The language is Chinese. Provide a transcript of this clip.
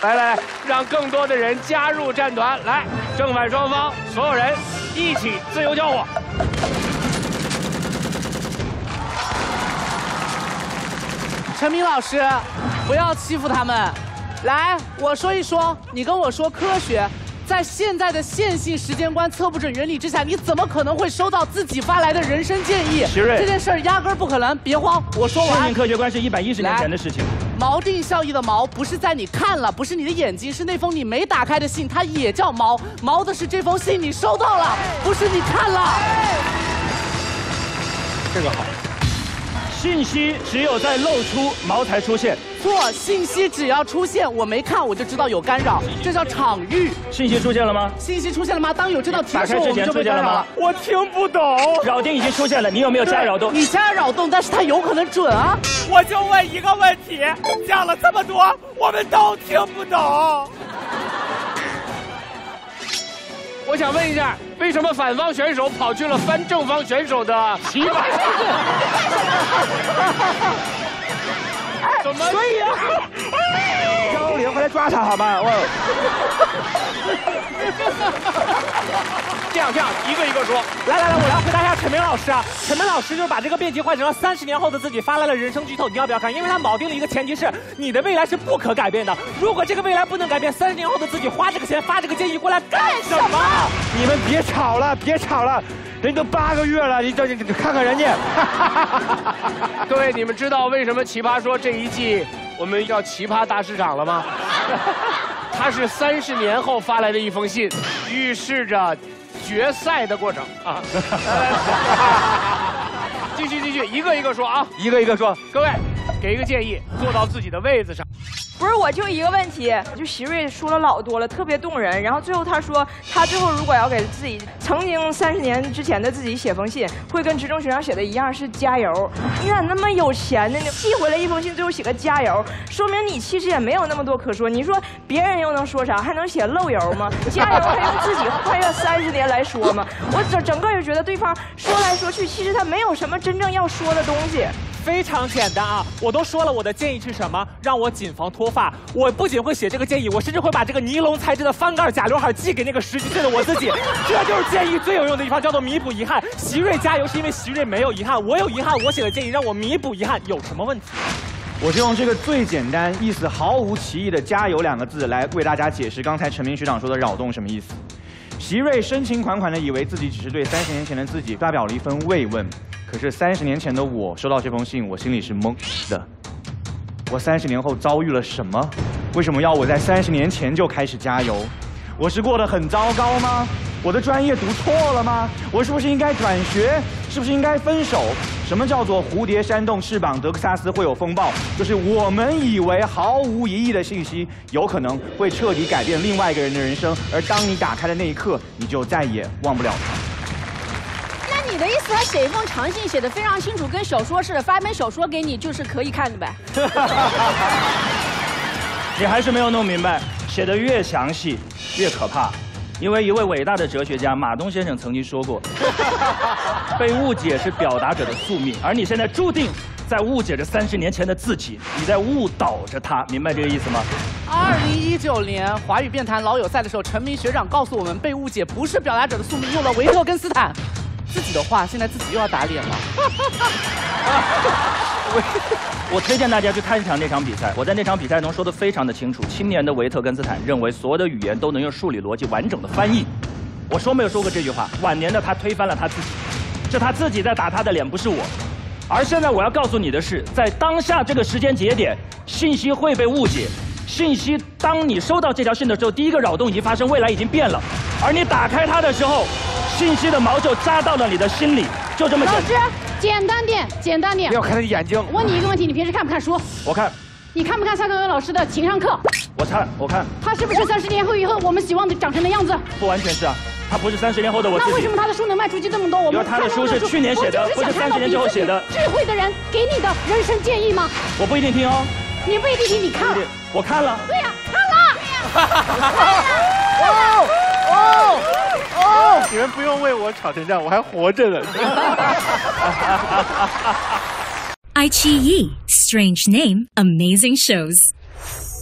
来来来，让更多的人加入战团，来，正反双方所有人一起自由交火。 陈明老师，不要欺负他们。来，我说一说，你跟我说科学。在现在的线性时间观测不准原理之下，你怎么可能会收到自己发来的人生建议？ 徐瑞， 这件事儿压根儿不可能。别慌，我说完。 线性科学观是110年前的事情。 锚定效应的锚不是在你看了，不是你的眼睛，是那封你没打开的信，它也叫锚。锚的是这封信你收到了，不是你看了。 这个好。信息只有在露出锚才出现。 错，信息只要出现，我没看我就知道有干扰，这叫场域。 信息出现了吗？ 信息出现了吗？当有这道题的时候， 打开之我们就被前出现了吗干扰了。 我听不懂。扰定已经出现了，你有没有加扰动？ 你加扰动，但是它有可能准啊。 我就问一个问题，讲了这么多，我们都听不懂。 我想问一下，为什么反方选手跑去了翻正方选手的棋盘？怎么？ 所以啊， 交流回来抓他好吗？ 这样，一个一个说。 来，我来回答一下陈明老师啊。陈明老师就是把这个辩题换成了30年后的自己发来了人生剧透，你要不要看？因为他锚定了一个前提是你的未来是不可改变的。如果这个未来不能改变，30年后的自己花这个钱发这个建议过来干什么？ 你们别吵了，人都8个月了，你看看人家。 各位，你们知道为什么奇葩说这一季我们叫奇葩大市场了吗？它是30年后发来的一封信，预示着决赛的过程啊！继续，一个一个说啊， 一个一个说。 各位，给一个建议，坐到自己的位子上。 不是，我就一个问题，就席瑞说了老多了，特别动人。然后最后他说，他最后如果要给自己曾经30年之前的自己写封信，会跟职中学长写的一样，是加油。你咋那么有钱呢？你寄回来一封信，最后写个加油，说明你其实也没有那么多可说。你说别人又能说啥？还能写漏油吗？加油还用自己跨越30年来说吗？我整个就觉得对方说来说去，其实他没有什么真正要说的东西。 非常简单啊！我都说了，我的建议是什么？让我谨防脱发。我不仅会写这个建议，我甚至会把这个尼龙材质的翻盖假刘海寄给那个17岁的我自己。这就是建议最有用的地方，叫做弥补遗憾。席瑞加油，是因为席瑞没有遗憾，我有遗憾，我写的建议让我弥补遗憾，有什么问题？ 我就用这个最简单、意思毫无歧义的“加油”2个字来为大家解释刚才陈明学长说的扰动什么意思。席瑞深情款款地以为自己只是对30年前的自己发表了一份慰问，可是30年前的我收到这封信，我心里是懵的。我30年后遭遇了什么？为什么要我在30年前就开始加油？我是过得很糟糕吗？我的专业读错了吗？我是不是应该转学？是不是应该分手？什么叫做蝴蝶扇动翅膀，德克萨斯会有风暴？就是我们以为毫无意义的信息，有可能会彻底改变另外一个人的人生，而当你打开的那一刻，你就再也忘不了它。 那你的意思，他写一封长信写得非常清楚，跟小说似的，发一本小说给你就是可以看的呗？ 你还是没有弄明白，写得越详细越可怕。因为一位伟大的哲学家马东先生曾经说过，被误解是表达者的宿命，而你现在注定在误解着30年前的自己，你在误导着他，明白这个意思吗 ？2019年华语辩坛老友赛的时候，陈明学长告诉我们，被误解不是表达者的宿命，用了维特根斯坦自己的话，现在自己又要打脸了。 我推荐大家去看一场那场比赛，我在那场比赛中说得非常的清楚。青年的维特根斯坦认为所有的语言都能用数理逻辑完整的翻译。我说没有说过这句话。晚年的他推翻了他自己，是他自己在打他的脸，不是我。而现在我要告诉你的是，在当下这个时间节点，信息会被误解。信息，当你收到这条信的时候，第一个扰动已经发生，未来已经变了。而你打开它的时候，信息的锚就扎到了你的心里，就这么简单。 老师，简单点，简单点。 不要看他的眼睛。 问你一个问题，你平时看不看书？ 我看。 你看不看蔡康永老师的情商课？ 我看。 他是不是30年后以后我们希望的长成的样子？ 不完全是啊，他不是30年后的我自己。 那为什么他的书能卖出去这么多？我们他的书是去年写的，不是30年之后写的。 智慧的人给你的人生建议吗？ 我不一定听哦。 你不一定听，你看了。 我看了。 对呀，看了。 你们不用为我吵成这样，我还活着呢。 iQIYI, strange name, amazing shows.